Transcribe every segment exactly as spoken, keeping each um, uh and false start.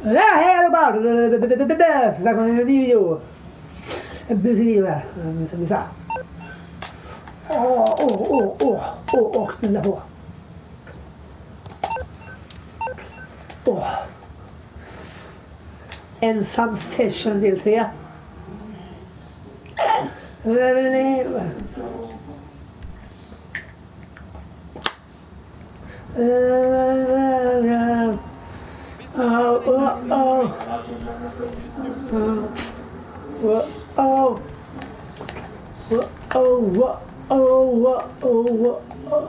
Hello about the like on the video. A busy där. Som vi sa. Åh, åh, åh, åh, åh, åh, knulla på. Åh. Ensam session del tre. Oh, oh, oh. Oh, oh. Oh, oh, oh, oh, oh.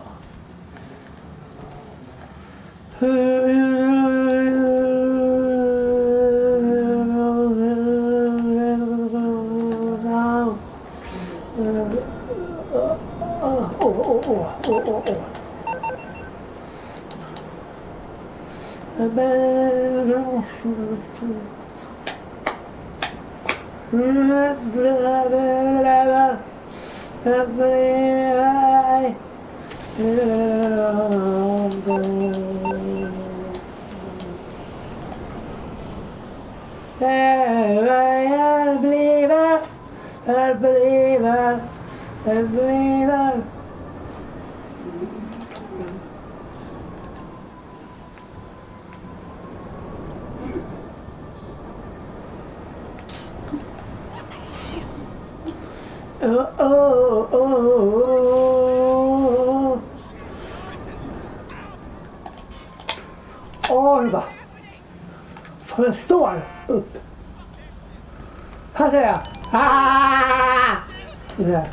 I believe it, I believe it, I believe it. Oh, oh, oh, oh. Åh, det bara. Fan, den står upp. Här ser jag. Ah! Det där.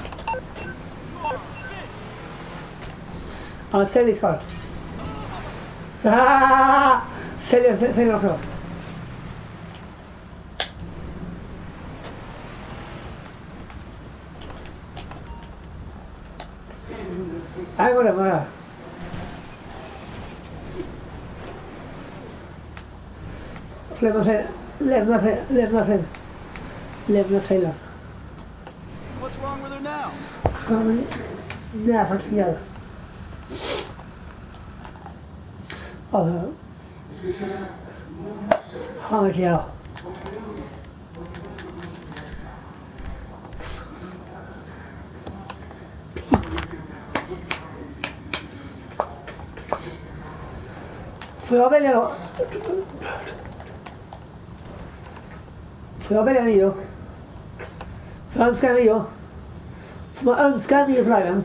Ja, sälj ska. Ah! Sälj, sälj också. Nej, vad det var det. Lämna sig, lämna sig, lämna sig. Lämna sig. What's wrong with her now? Fan, nej, fucking jävlar. Alltså. Han är klar. Får jag välja då? Får jag välja en video? Får jag önska en video? Får man önska en video på liven?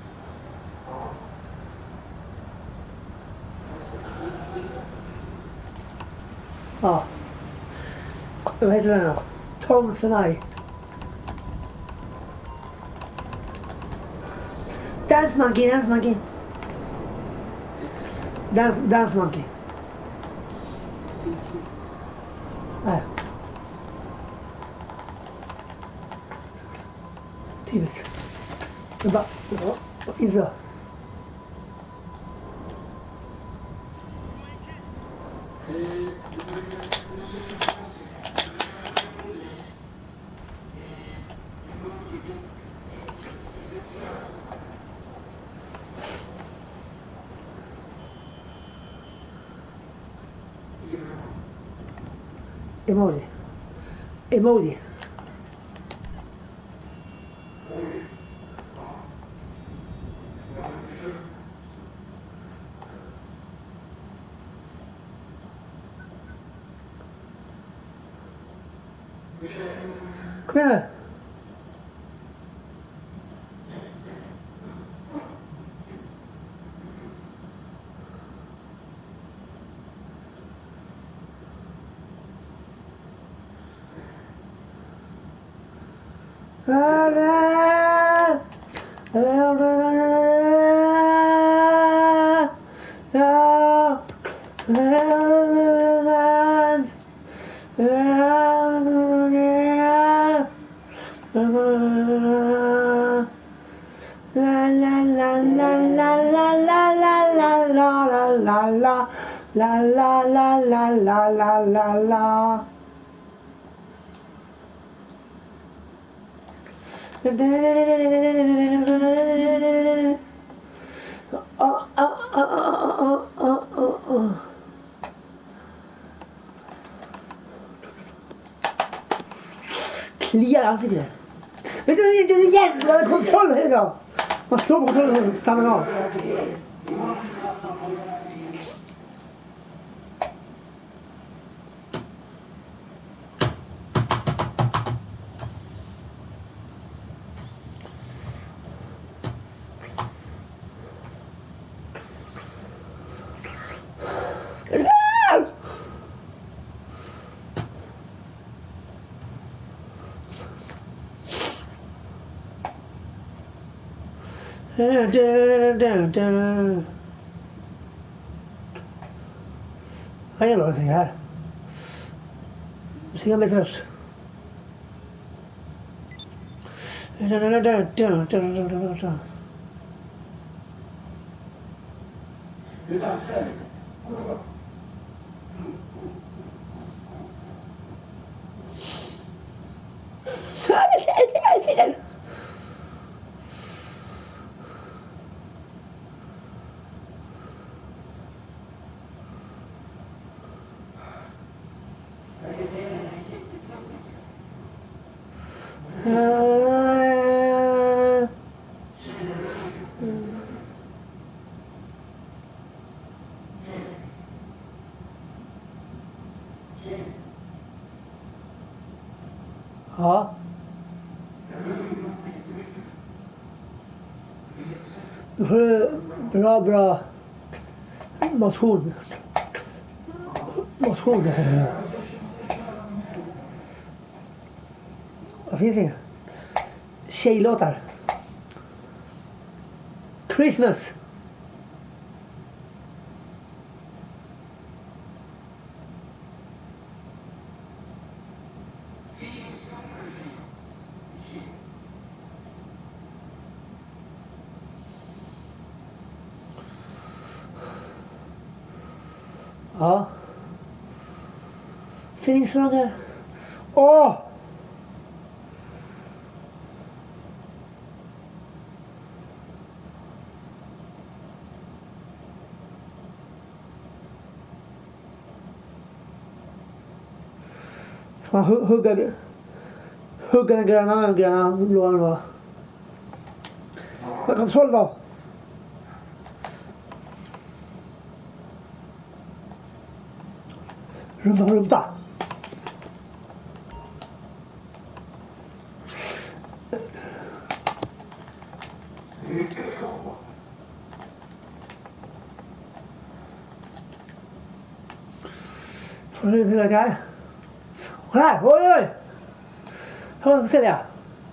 Ja. Vad heter den då? Tom Tonight. Dance Monkey, Dance Monkey. Dance, dance Monkey. Nej. Typiskt. Det bara, ja, vad finns det? Emoji. Emoji. Kom igen. La la la la la la la la. Oh, oh, oh, oh, oh, oh, oh. ansiktet. Vet du, det är jävla kontroll här idag. Man slår på kontrollen och stannar av. Vad är det någonting här? Ser mig trött. Ja. Du får bra, bra motion. Motion. Vad finns det? Tjejlåtar. Christmas. Ja. Feeling stronger. Åh! Ska man hu- hugga, hugga den gröna med den gröna blåa då? Vad kontroll då? Rumpa, rumpa. Får du se vad här? Här, oj oj! Hör, ser jag.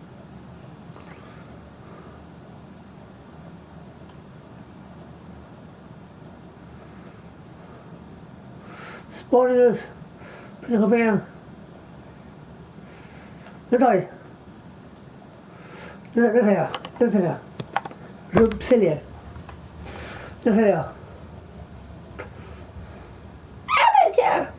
Sparinus. Kom igen. Det tar vi. Det, det säger jag. Det säger jag. Rumpsäljer. Det säger jag. Jag vet jag.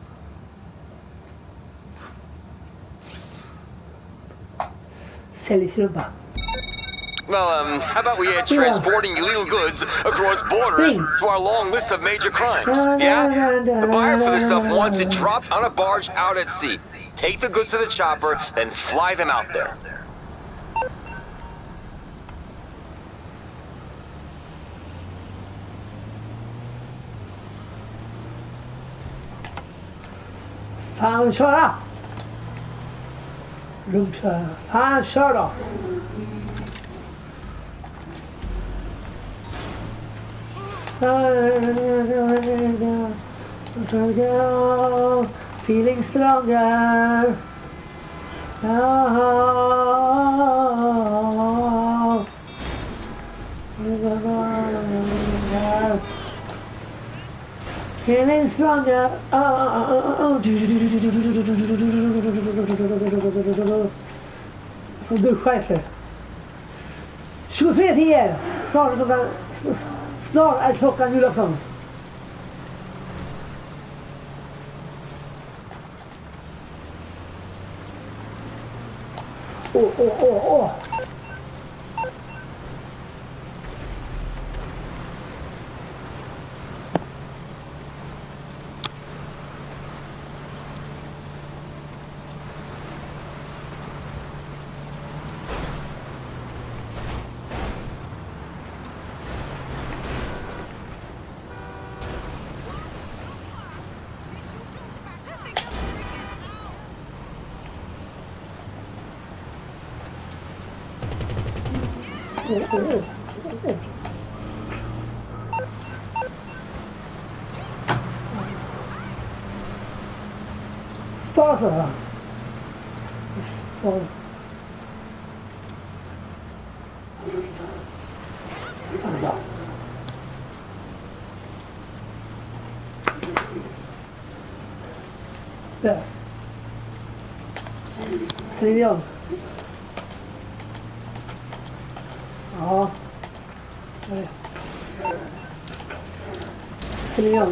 Säljsrumpa. Well, um, how about we add transporting illegal goods across borders to our long list of major crimes? Yeah? The buyer for this stuff wants it dropped on a barge out at sea. Take the goods to the chopper, then fly them out there. Fan, köra! Rumpköra. Fan, kör då! Feeling stronger. Feeling stronger. Får duscha efter. tjugotre tio. Snart är klockan, snart är klockan julafton. Åh, åh, åh, åh. oh, oh, oh. Spara så här. Spara. Fan då. Bös. Slidion. Ja. Slidion.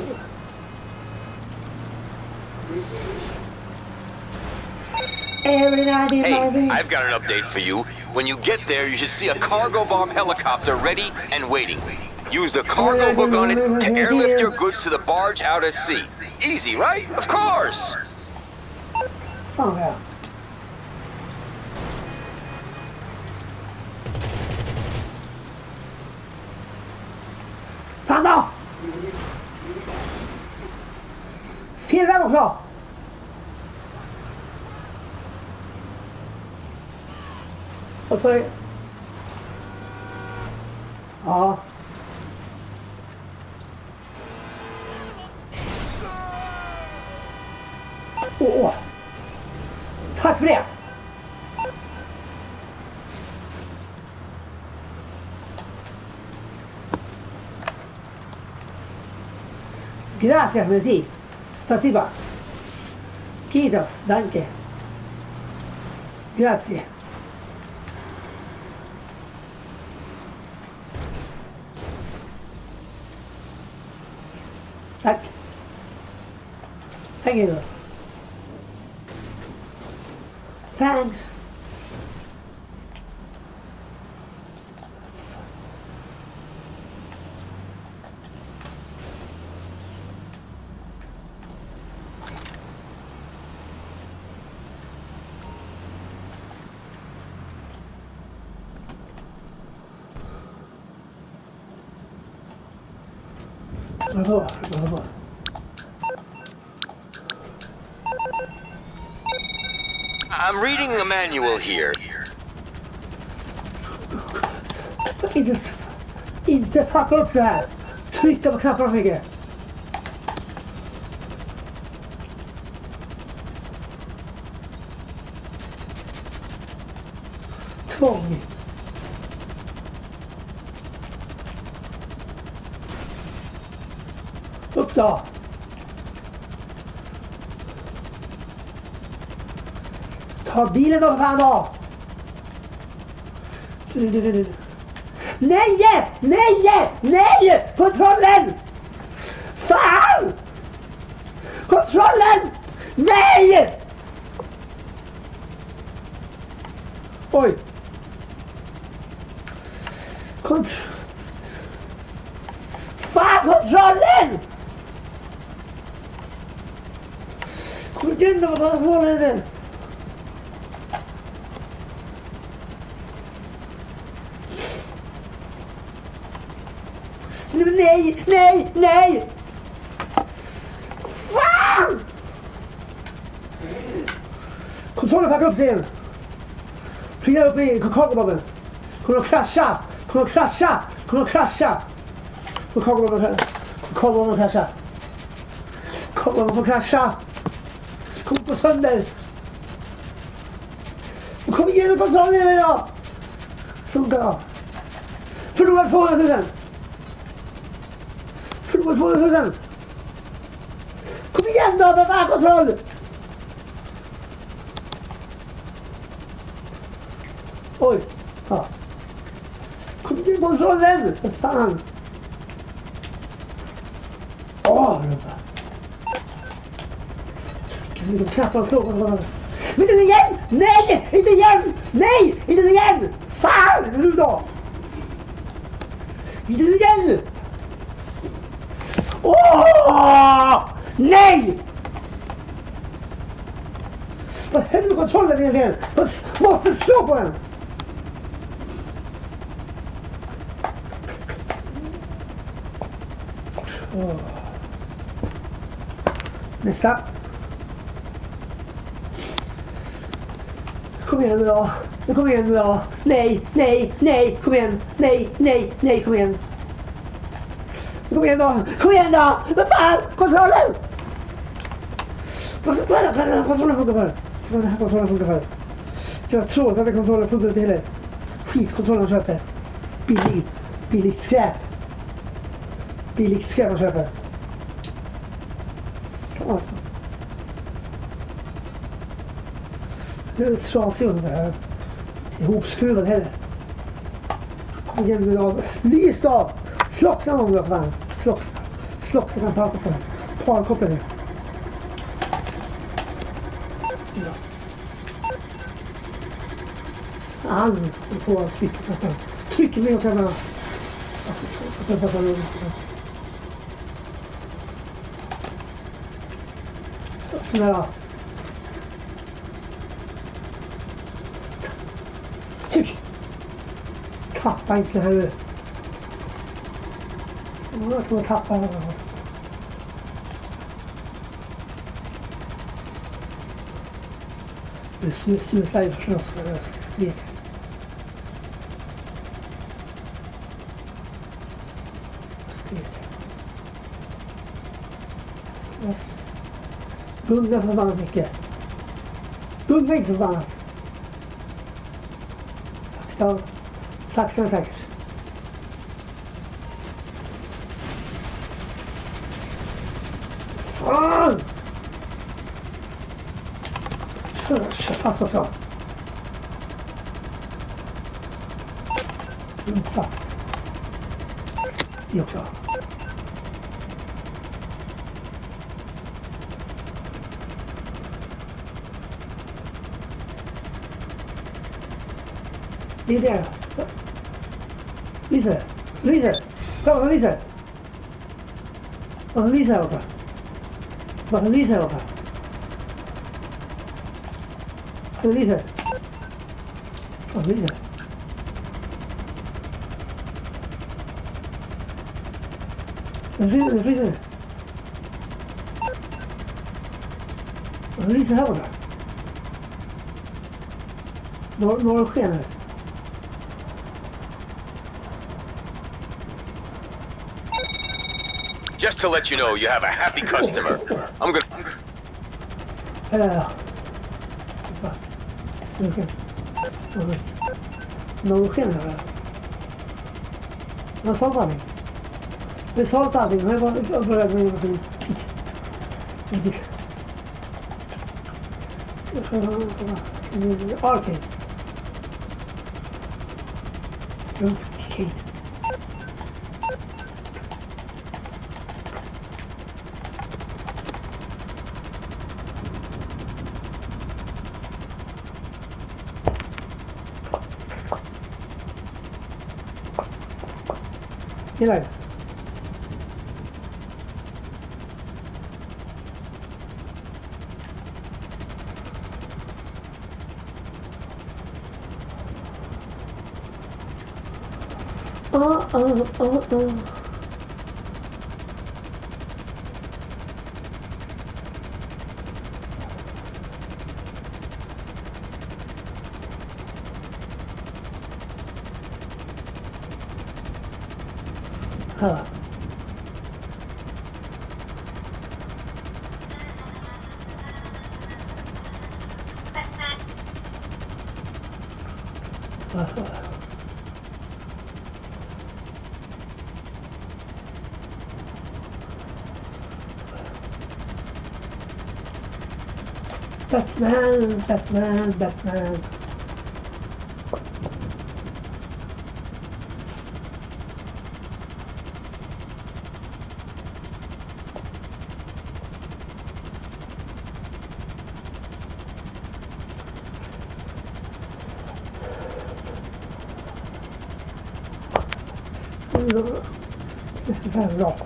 Hey, I've got an update for you. When you get there, you should see a cargo bomb helicopter ready and waiting. Use the cargo hook on it to airlift your goods to the barge out at sea. Easy, right? Of course! Oh, yeah. Fan då! Fel väg också! Och så... Ja. Åh! Tack för det! Gracias, Messi. Spasiba. Kiitos, danke. Grazie. Tack. Thank you. Thanks. Bravo, bravo. I'm reading a manual here. Inte, inte fucka upp det här. Trycka på knapparna mycket. Tvång. Upp då. Ta bilen då, fan då. Nej! Nej! Nej! Kontrollen! Fan! Kontrollen! Nej! Oj. Kont... Fan, kontrollen! Kom igen då, vad håller den? Nej, nej, nej! Fan! Kontrollen packar upp sig igen. Flyga upp i kakobomben. Kommer att krascha. Kommer att krascha. Kommer att krascha. Kakobomben Kakobomben krascha. Kakobomben får krascha. Kommer på sönder. Kom igen, kontrollen idag. Funkar då. Förlorar tvåhundratusen. Förlorar tvåhundratusen. Kom igen då, med fan kontroll. Oj. Ja. Kom igen, kontrollen. Vad fan. Åh, rumpa. Kan du knappt slå på den? Men den igen! Nej! Inte igen! Nej! Inte igen! Fan! Nu då! Inte igen! Åh! Nej! Vad händer med kontrollen egentligen? Jag måste slå på den! Oh. Nästa. Kom igen då. Nu kom igen nu då. Nej, nej, nej, kom igen. Nej, nej, nej, kom igen. Kom igen då. Kom igen då. Vad fan? Kontrollen! Kontrollen, kontrollen funkar för. Den här kontrollen funkar för. Så jag tror att den här kontrollen funkar inte heller. Skitkontrollen köper. Billig. Billigt skräp. Billigt skräp man köper. Så. Nu är det trasig under det här. Ihopskruvad heller. Kom igen nu då. Lys då. Slockna någon gång fan. Slockna. Slockna kan prata på den. Parkoppla nu. Ja. Han får att trycka på den. Trycker mig och kan man. Ja. Tryck. Tappa inte här nu. Jag tror jag tappar den. Det är stulet i försök som jag ska skrika. Gunga så förbannat mycket. Gunga inte så förbannat. Sakta. Sakta och säkert. Fan! Kör, kör fast och fram. Inte fast. Det är också. Det är det. Lyser. Lyser. Kom, vad lyser? Vad lyser här uppe? Vad lyser här uppe? Vad lyser? Vad lyser? Vad lyser? Vad lyser? Vad lyser här uppe? Några skenar. Just to let you know, you have a happy customer. I'm gonna... Uh, okay. Någon skenar här. Jag sa allting. Vi sa allting. Jag började med någonting. Arcade. Arcade. Gillar det. Ah, ah, ah, ah. Här. Batman, Batman, Batman. Det är bra.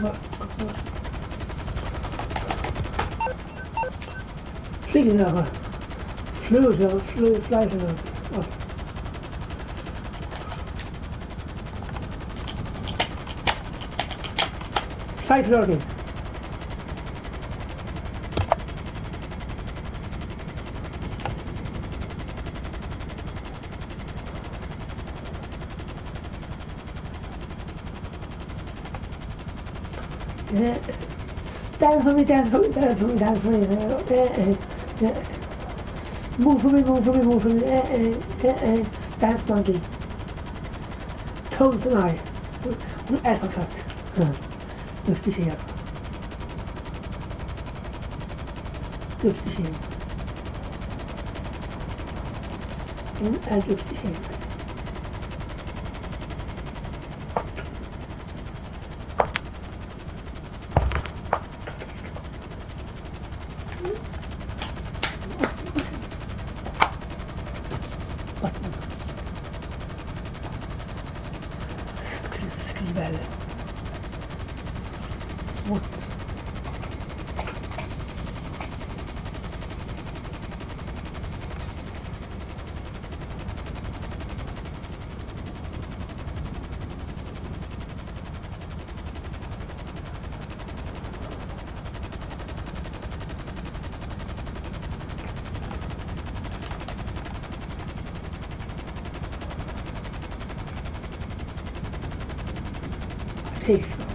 Flyger där bara. Flyger, flyger, flyger. Flight loading. Dance for me, dance for me, dance for me, dance for me. Move for me, move for me, move for me. Dance monkey. Toes and I. Hon är så söt. Duktig tjej alltså. Duktig tjej. Hon är duktig tjej. Skriver. Smått. Takes.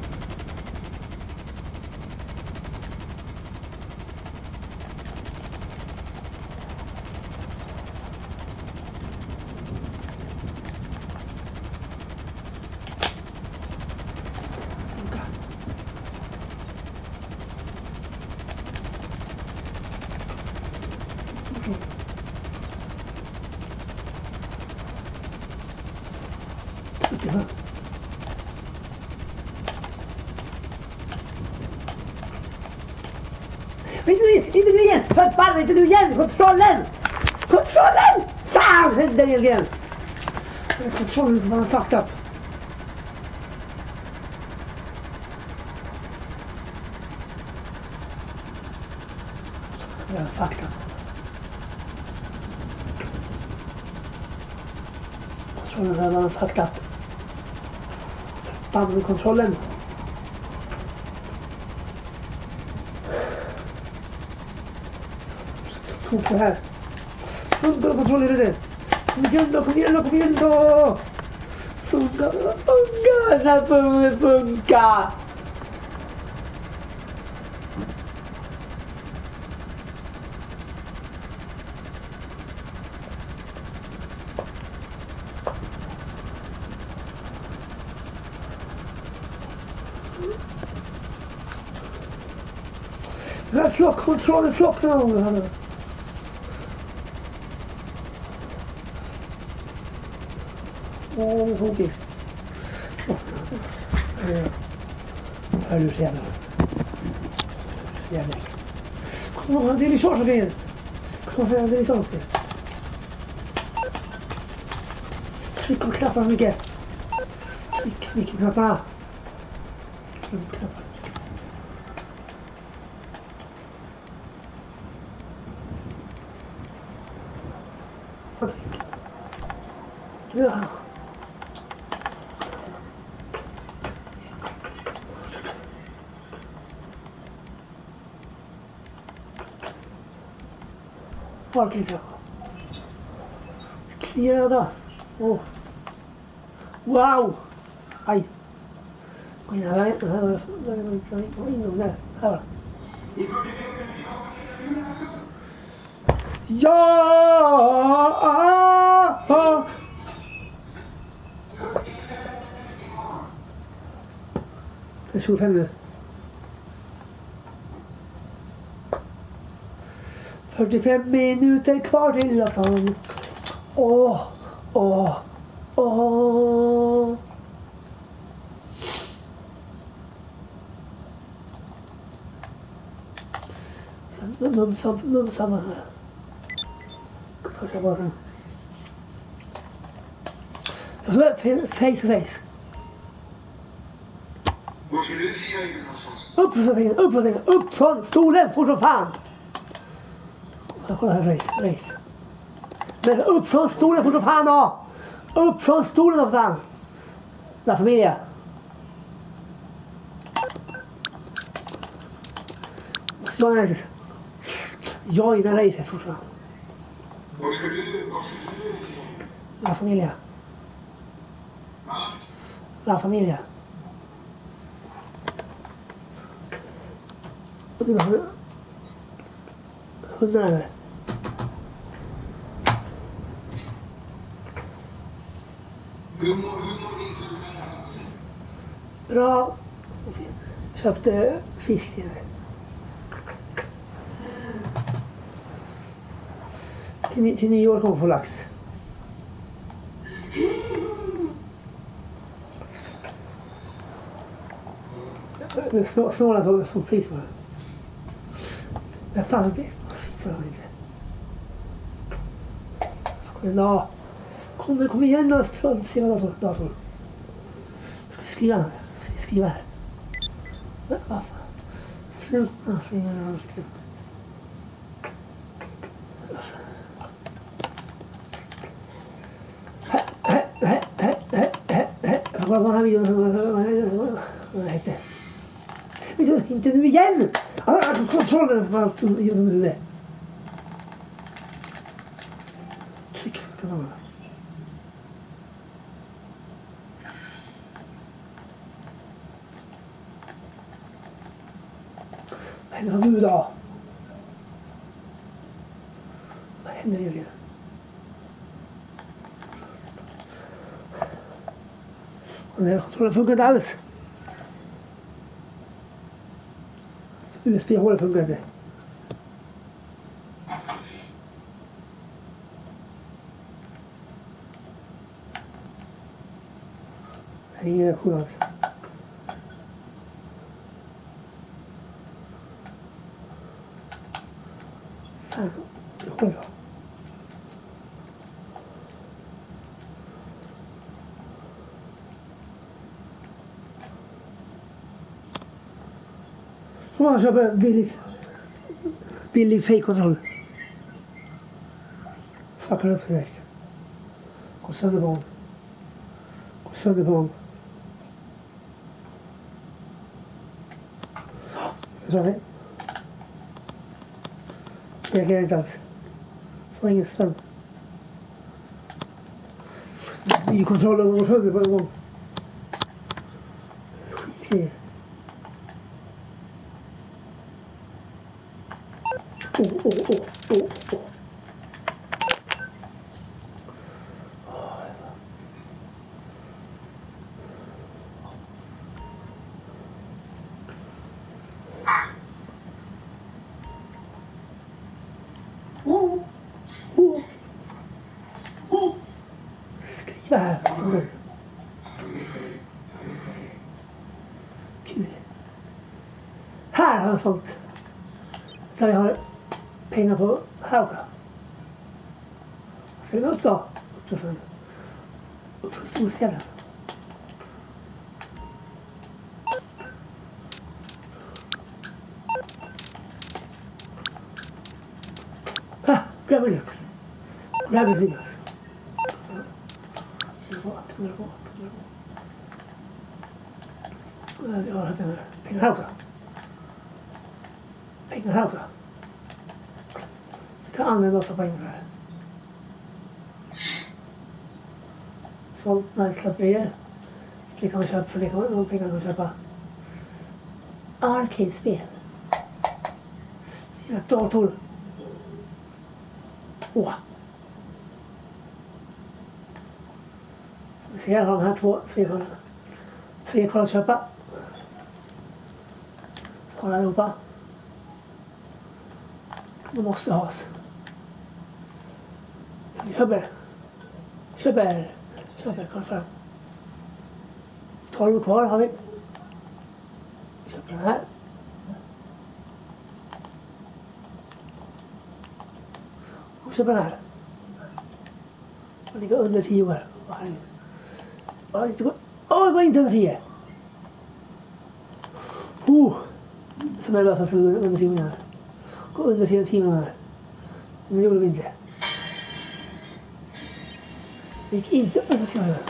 Inte du, inte du igen! Förbannat, inte du igen! Kontrollen! Kontrollen! Fan! Händer igen! Kontrollen får man fucked up. Ja, fucked up. Kontrollen var fucked up. Bandkontrollen. Tog det här. Funkar kontrollerar det. Kom igen då, kom igen då, kom igen då. Funkar, funkar, det får funka. Den här slockkontrollen slocknar någon gång här nu. Åh, det är tokigt. Hör du jävlar. Jävlar. Kom on, det är lite så igen. Kom on, det är lite så. Tryck och knappa mycket. Tryck mycket knapparna. Tryck knapparna. Ja. Parkinson. Clear då. Oh. Wow. Aj. Oj, här är det. Här är det inom där. Här. Ja! Det är tjugofem nu. fyrtiofem minuter kvar till afton. Åh, åh, åh. Mumsa, mumsa med här. Första barnen. Så face to face. Upp från sängen, upp från sängen, upp från stolen, fort som fan! Kolla här, race, race. Men upp från stolen, fort som fan då! Upp från stolen då, fan! La Familia. Joina, joina racet fortfarande. La Familia. La Familia. Hundarna är där. Bra. Köpte fisk till det. Till, till New York kommer få lax. Snå, snåla så, så pris var det. Men fan, pris var det inte. Men kom, kom igen då, strunt, se vad dator. dator. Ska skriva här? Ska ni skriva här? Men vad fan? Sluta, fingrar och skriva. Vad var han videon? Vad hette det? Inte nu igen! Han har kontrollen för han stod genom huvudet. Tryck på kanalerna. Vad händer nu då? Vad händer egentligen? Den här kontrollen funkar inte alls. U S B-hålet funkar inte. Det är ingen reaktion alls. Fan, det håller då. Så man köper billigt, billig fake-kontroll. Fuckar upp direkt. Går sönder på honom. Går sönder på honom. Jag tror det. Jag reagerar inte alls. Får ingen ström. Ny kontrollen går sönder på en gång. Skitgrejer. Oh, oh, oh, oh, oh. Oh, oh, oh. Skriva här. Kul. Här har jag sånt. Där jag har pengar på Hauka. Ska vi upp då? Upp för, upp för storstjärnan. Ah, grab it. Grab it videos. Tunnlar på, tunnlar på, tunnlar på. Vi har pengar. Pengar Hauka. Pengar Hauka. Kan använda oss av pengar för det här. Sålt nightclub-grejer. Det kan man köpa för det kan man, pengar kan man köpa. Arcade-spel. Sina dator. Åh. Så vi ser de här två tre, tre kvar att köpa. Så har allihopa. De måste has. Vi köper. Köper. Köper, kom fram. tolv kvar har vi. Vi köper den här. Och köper den här. Den ligger under tio här. Ja, inte går. Åh, det går inte under tio. Oh, så nervös att jag skulle under tio minuter. Gå under tio minuter. Men det gjorde vi inte. Det gick inte under tio minuter.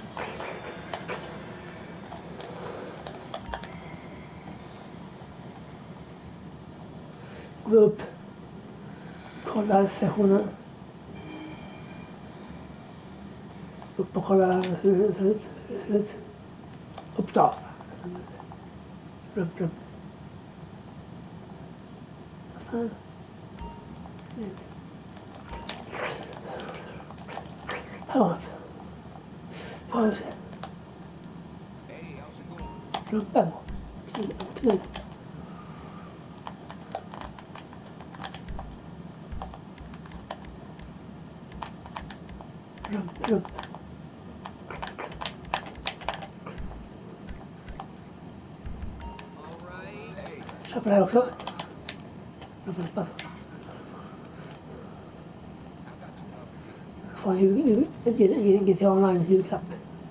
Gå upp. Kolla sessionen. Upp och kolla hur det ser ut. Hur det ser ut. Upp då. Rum, rum. Vad fan? Här upp. Kolla hur det ser ut. Rumpan. Kniv, kniv. Rump, rump. Kör på det här också. Rump, rump, alltså. Jag ska få en G T A Online julklapp.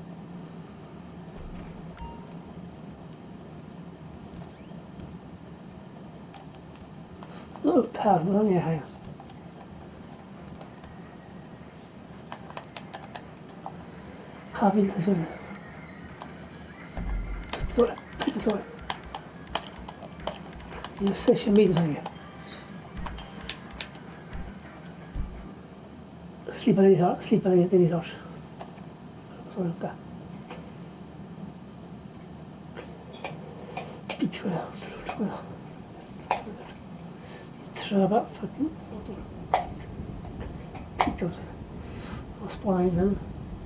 Så upp här, så ner här igen. Kabilstationen. Så där, lite så där. Just det, kemi så länge. Slippa det, slippa det till lisage. Så lucka. Bitskola, bitskola. Tröva, fucking motor. Pittor. Och spara in den.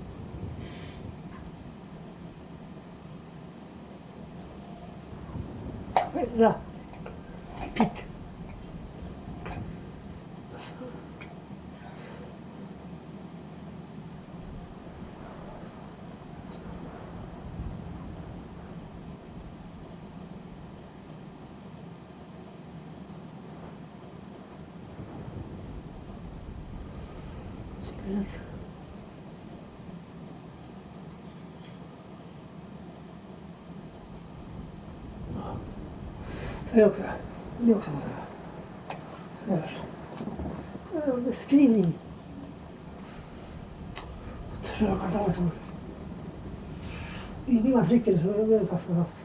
Ra. Pitt. Yes. Så det också. Det också måste jag göra. Beskrivning. Tröga dator. Ingen cykel så jag vill passa fast.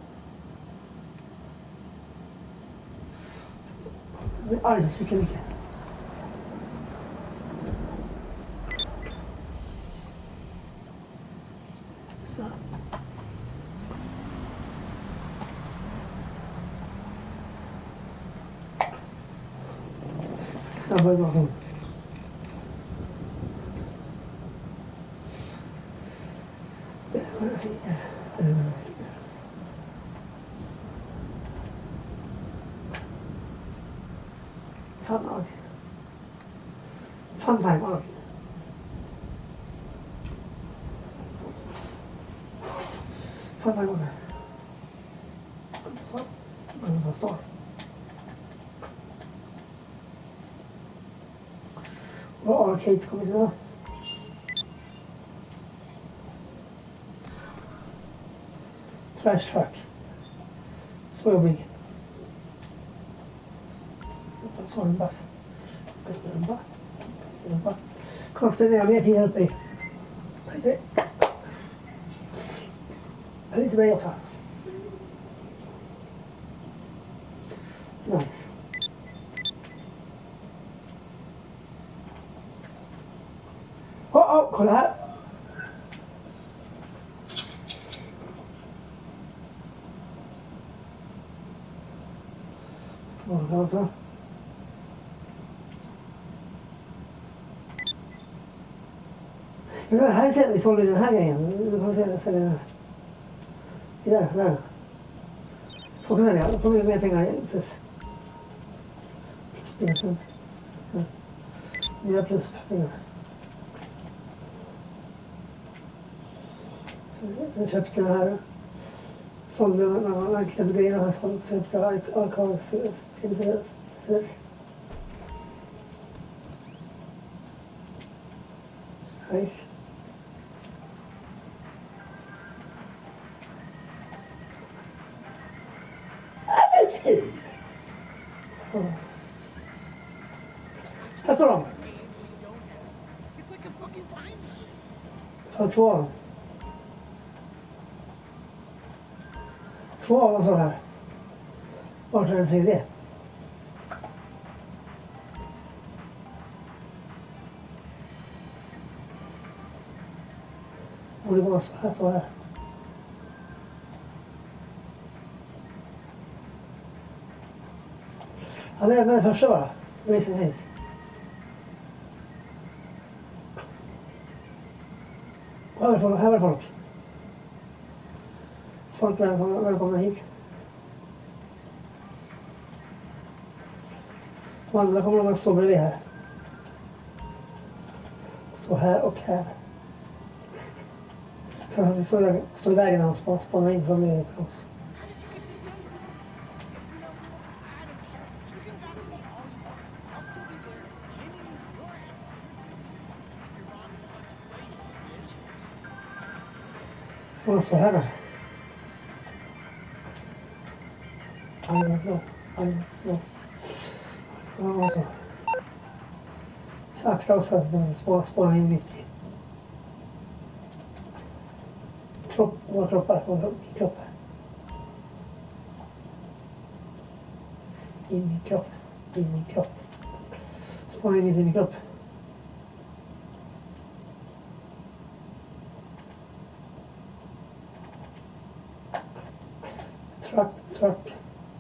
Jag blir arg så cykel mycket. Så. Snabbare bakom. Över sidor. Över sidor. Fan av. Fan time av. Fan time av. Så. Man bara står. Och arcades kommer det då. Trash truck. Så jobbig. Så en bass. Rumpa. Rumpa. Kan spendera mer tid här uppe i. Lite. Lite mig också. Nice. Åh, oh, oh, kolla här. Åh, oh, Men här ser vi sålde den här grejen. Du kan se den, sälja den här. Det där, där. Så kan sälja. Då får vi mer pengar plus. Plus pengar. Nya plus pengar. Jag köpte den här. Sålde den här verkligen grejer och har sålt. Så köpte jag Arcades. Nice. Så två av dem. Två av dem så här. Vart är den tredje? Och det var så här, så här. Ja, det är den första bara. Racing Race. Här var folk. Här var folk. Folk välkomna, välkomna hit. De andra kommer att stå bredvid här. Stå här och här. Så att det står, står i vägen när de spånar in från mig och oss. Och stå här då. I don't know. I don't know. Ja, så. Så akta oss att de spånar in mitt i. Kropp, våra kroppar, våra kroppar. I min kropp, i min kropp. Spånar in mitt i min kropp. Truck, truck.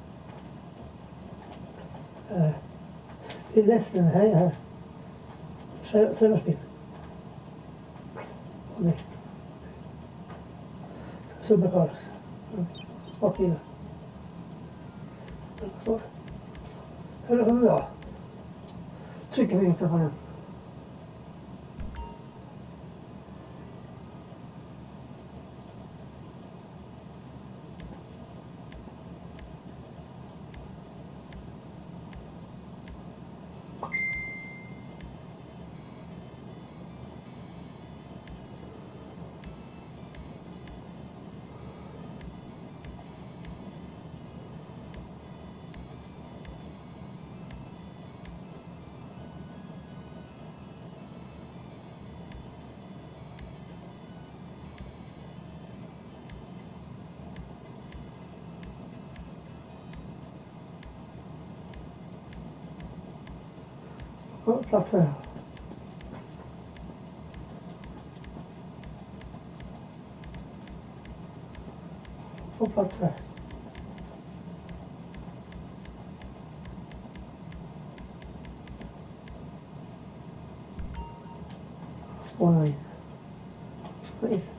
Uh, det är ledsen här, här. Trädgårdsbil. Och det. Supercars. Sportbilar. Så. Hur är det nu då? Trycker vi inte på den. Platser. Två platser. Spåna in. Spåna in.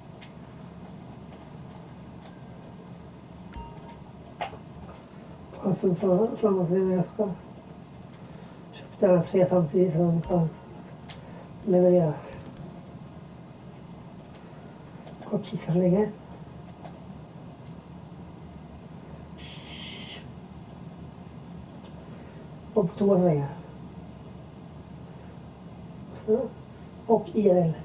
Ta en stund framåt till när jag ska köpte alla tre samtidigt som de kan levereras. Och kissar länge. Och på toa så länge. Så. Och I R L.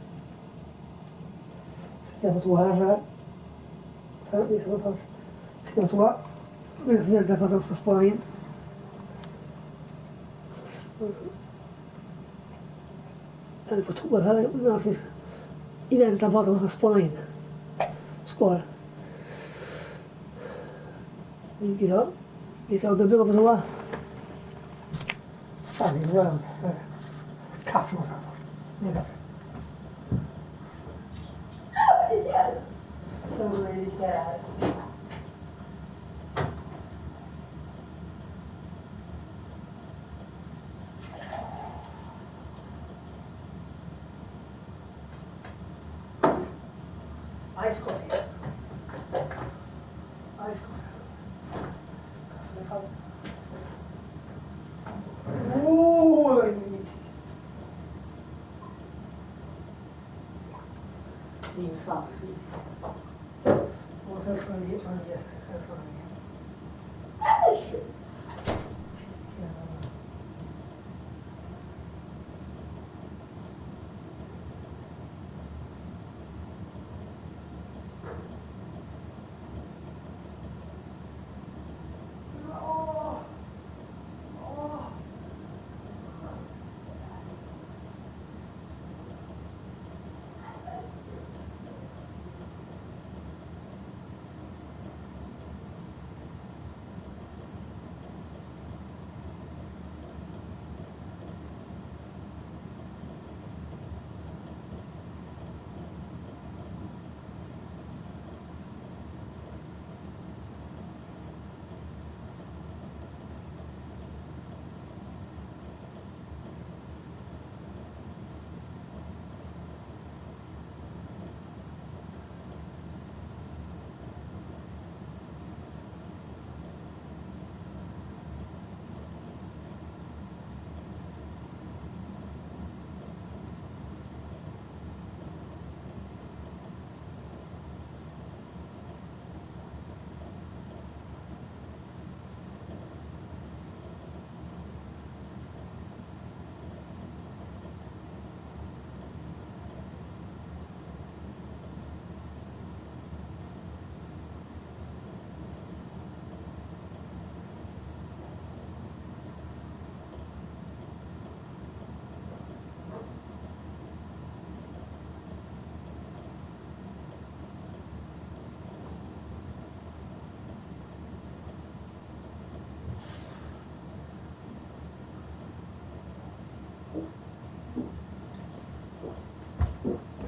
Sitter på toa här så här. Sen visar någonstans. Sitter på toa. Vi väntar på att de ska spåna in. Eller på toa här. I väntan på att de ska spåna in. Skål. Vi tar. Vi tar dubbel på toa. Fan, det är varmt. Kaffe och sånt. Det är kaffe. Ice coffee. Ice coffee. Oh, min salsvis. Och så får vi från Jessica som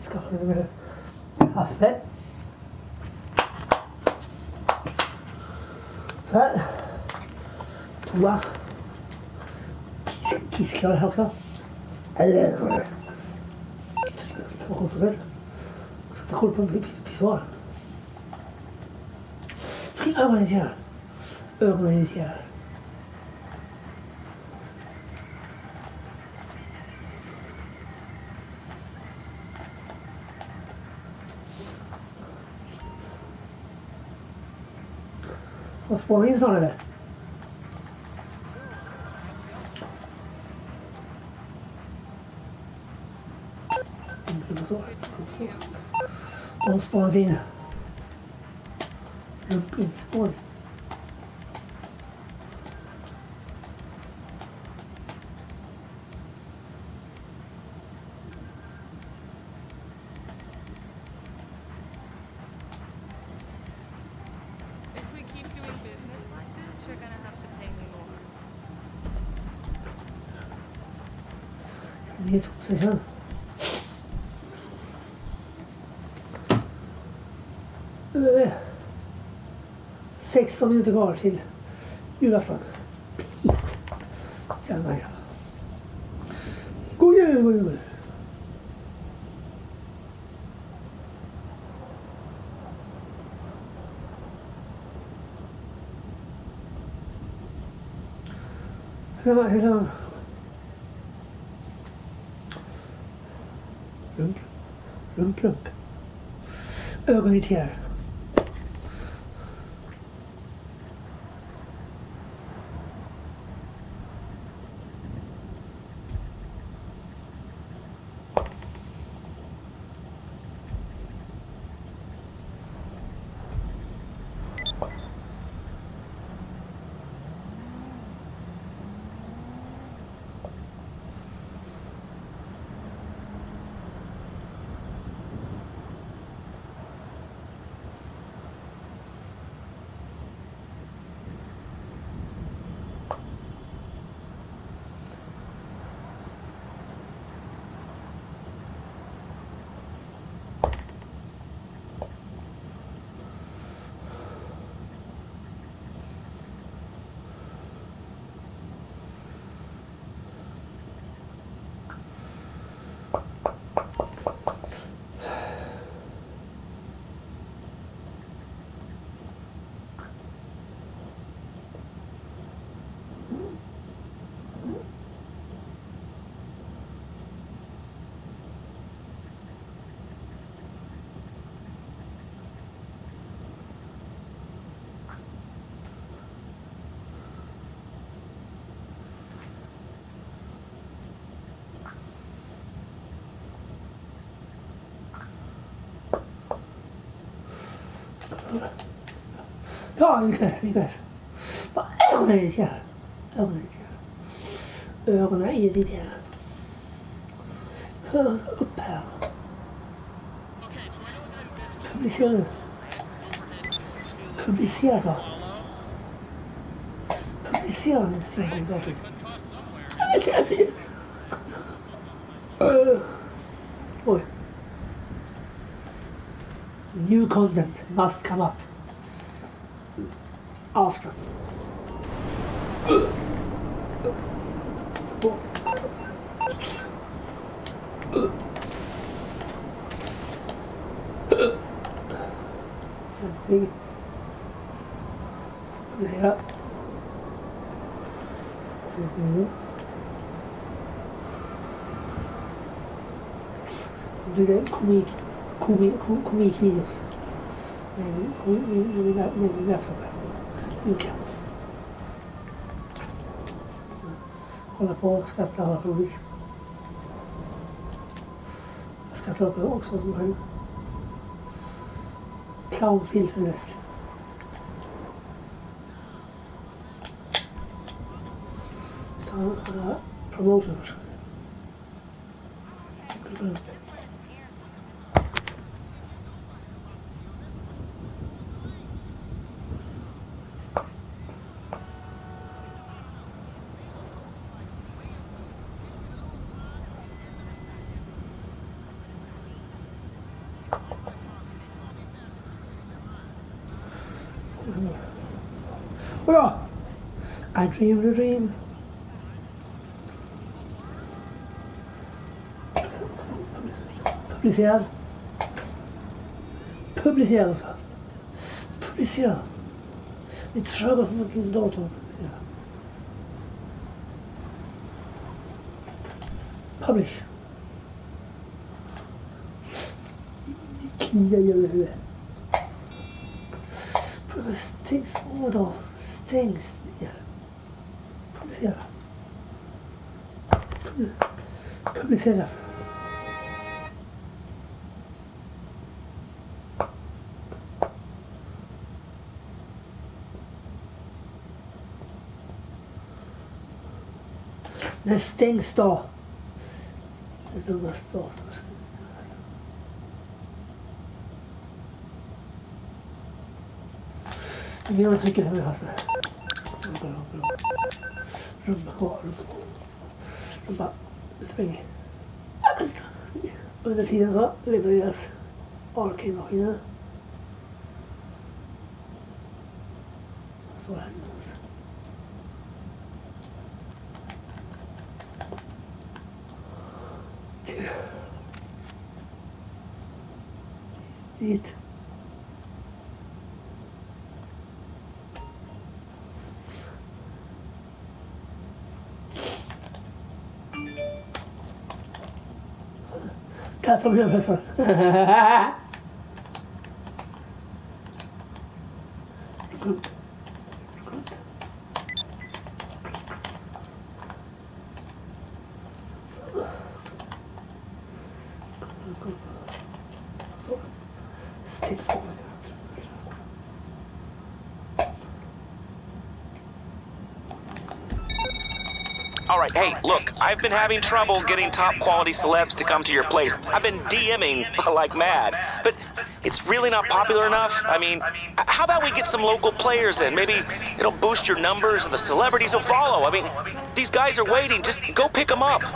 skaffa lite mer kaffe. Så här. Toa. Kissklar här också. Eller så. Ta koll på det. Så ta koll på pissoaren. Ska jag ögonen här? Ögonen här. Och spara in sådana där. De sparade in. Lumpinsspårning. Det tog sig själv. sexton minuter kvar till julafton. Sen var jag. God jul, god jul. Hur var det? Lump, lump, lump. Ögonirriterad. Ja, lyckas, lyckas. Vad ögonen irriterar. Ögonen irriterar. Ögonen irriterar. Upp här. Publicera nu. Publicera så. Publicera den sen på datorn. Jag vet inte. Uh. Oj. New content must come up. After. Sen publicera. Sen nu. Nu blir det komik, komik, komikvideos. Med min laptop här. Uka. Kolla på, skratta och ha roligt. Jag skrattar också som en clownfilm för näst. Ta några promotions. Vadå? I dreamed a dream. Publicerad. Publicerad också. Publicerad. Det är tröga för min dator. Publish. Kia gör det. Stängs av då. Stängs ner. Publicera. Publicera. Den stängs då. Det dummaste datorn. Jag vill inte trycka det fast. Rumpa, rumpa, rumpa kvar, rumpa kvar. Rumpa, spring. Under tiden så levereras arcade-maskinerna. Så här någonstans. Dit. Kasta mig över så. Sticks over. All right, hey, look, I've been having trouble getting top quality celebs to come to your place. I've been DMing like mad, but it's really not popular enough. I mean, how about we get some local players in? Maybe it'll boost your numbers and the celebrities will follow. I mean, these guys are waiting. Just go pick them up.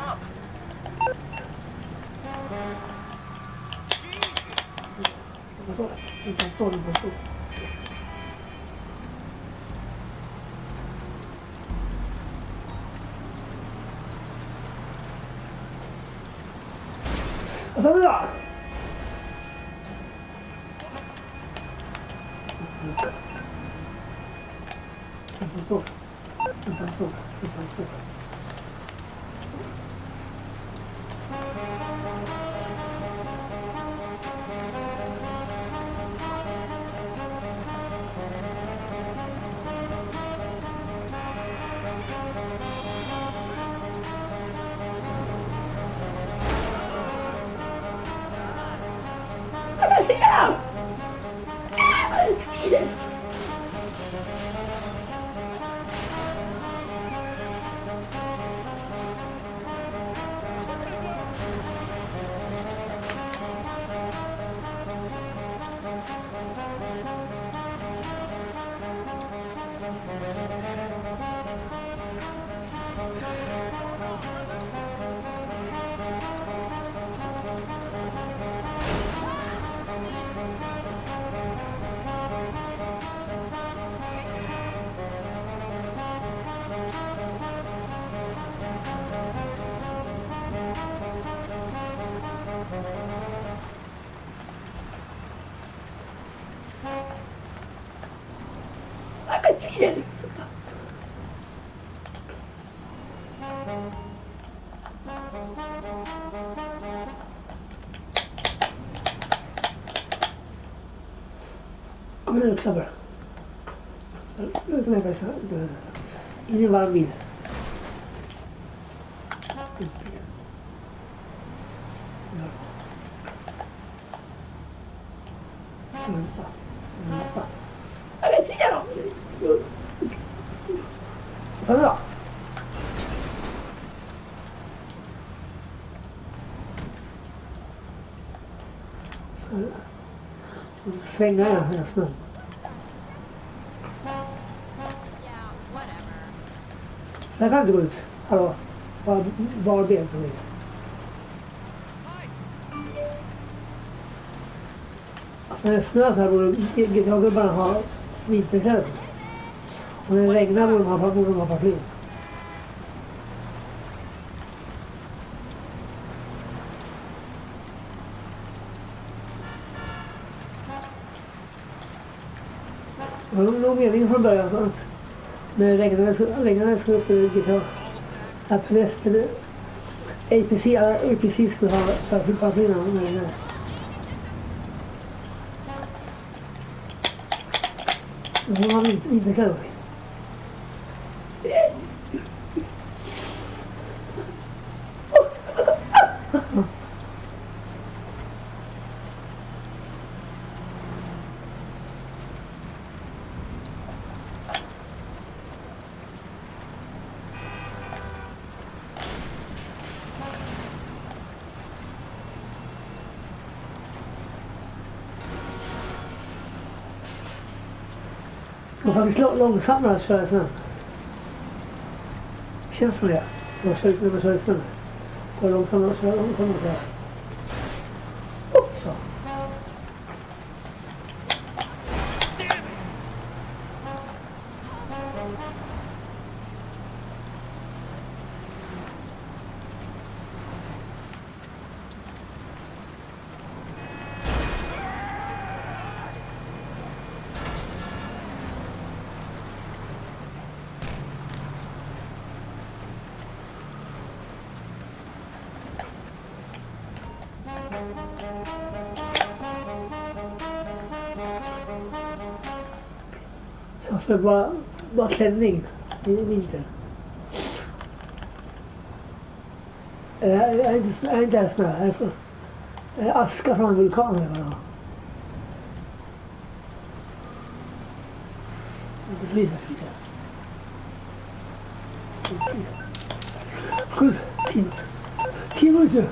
Vad fan är det? En passor. En passor. En passor. Kom igen nu, klabbar. Så, ut och leta in i en varm bil. Slumpa. Slumpa. Jag vill se dem! Vad är det då? Svänga i den här snön. Så jag kan inte gå ut. Hallå. Bara, bara ben för mig. När det snö så här borde G T A-gubbarna ha vinterkläder. Om det regnar borde man borde man ha paraply. Det var nog meningen från början så att när regnarna skulle upp till G T A att A P C, A P C skulle ha paraplyna när det regnade. Hon har inte vinterkläder. Och faktiskt långsammare att köra snö. Känns som det. Man kör när man kör snö. Går långsammare att köra långsammare. Oh, så. Sen så är det bara, bara klänning i vinter. Jag är inte, jag är inte ens snö. Jag är, från, jag är aska från en vulkan. Eller vad. Det fryser, fryser. Gud, tio. Tio minuter.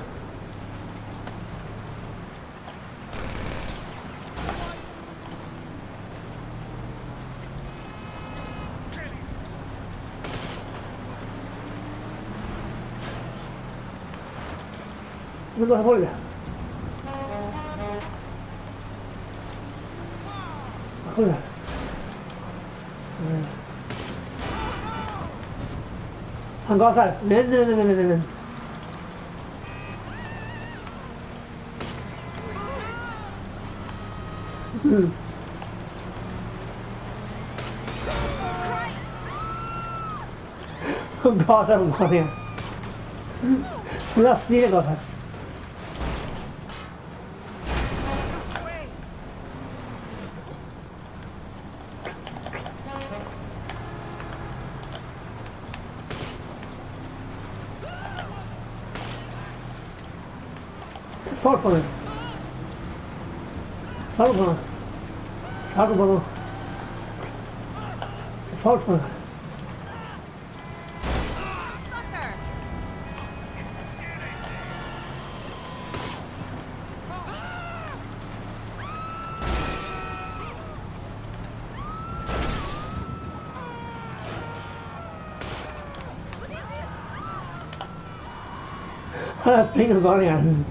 Nu bara håller det. Håller det. Han gasar. Nej, nej, nej, nej, nej. Mm. Han gasar på mannen. Som lastbilen gasar. Fart på den. Fart på den. Fart på den. Fart på den. Han springer bara igen.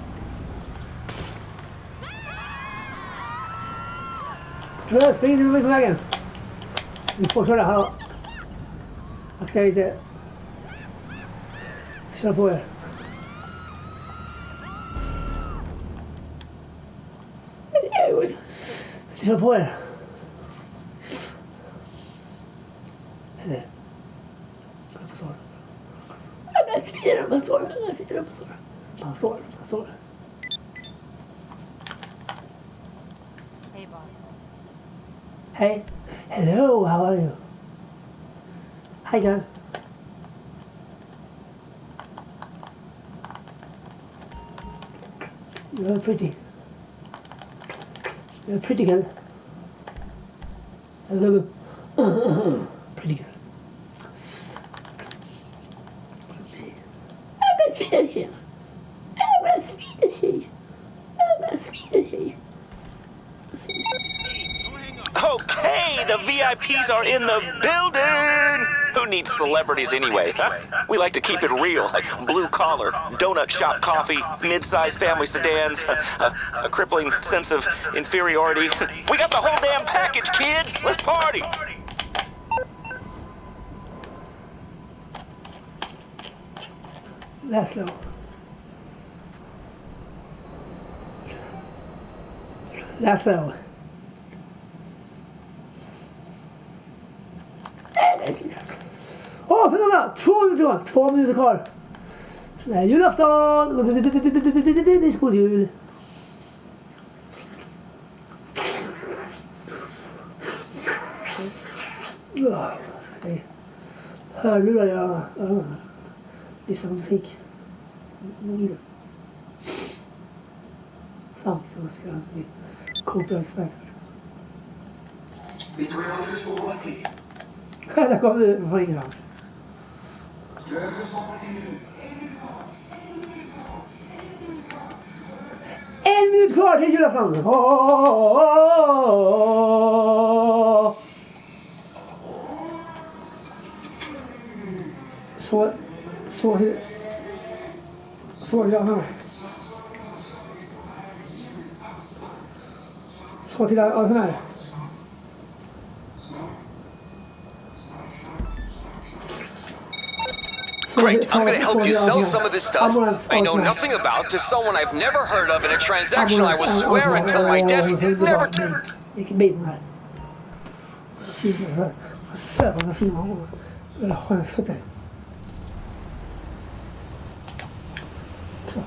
Tror jag springer till mig på vägen. Vi får köra här. Axla lite. Kör på er. Kör på er. Eller. Kolla på såren. Jag springer på såren. Jag sitter på såren. På såren. På såren. Hey, boss. Hey, hello, how are you? Hi, girl. You're pretty. You're pretty girl. Hello. Pretty girl. I'm a sweet tjej. I'm a sweet tjej. I'm a sweet tjej. Okay, the V I Ps are in the building! Who needs celebrities anyway, huh? We like to keep it real, like blue-collar, donut shop coffee, mid-sized family sedans, a, a crippling sense of inferiority. We got the whole damn package, kid! Let's party! Läs då. Läs då. Åh, vänta! Två minuter kvar! Två minuter kvar! Så det är julafton! Visst god jul! Hörlurar jag lyssnar på musik. Mobilen. Samtidigt som jag spelar en copyright-strike. Vi tror jag ska sova till. Där kom du från ingenstans. Jag ska sova till. En minut kvar till julafton! Oh, oh, oh, oh. Så, så till, så till den här. Så till den här. Great, I'm going to help you sell some of this stuff I know nothing about to someone I've never heard of in a transaction I will swear until my death never to... Vilken bil den här. Vad söt den här filmen. Vad skönt för dig. Så.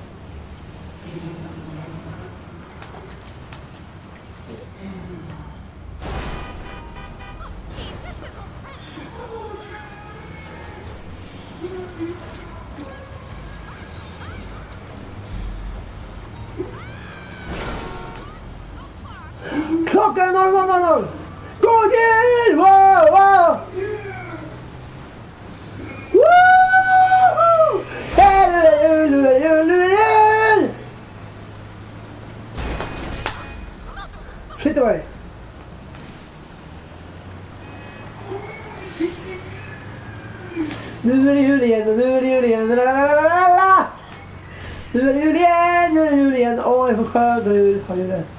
Klockan är noll noll noll noll! God jul! Wow, wow! Woohoo! Jul, jul, jul, jul! Flytta dig! Nu är det jul igen, nu är det jul igen! Nu är det jul igen, nu är det jul igen! Åh, jag får skönt jul!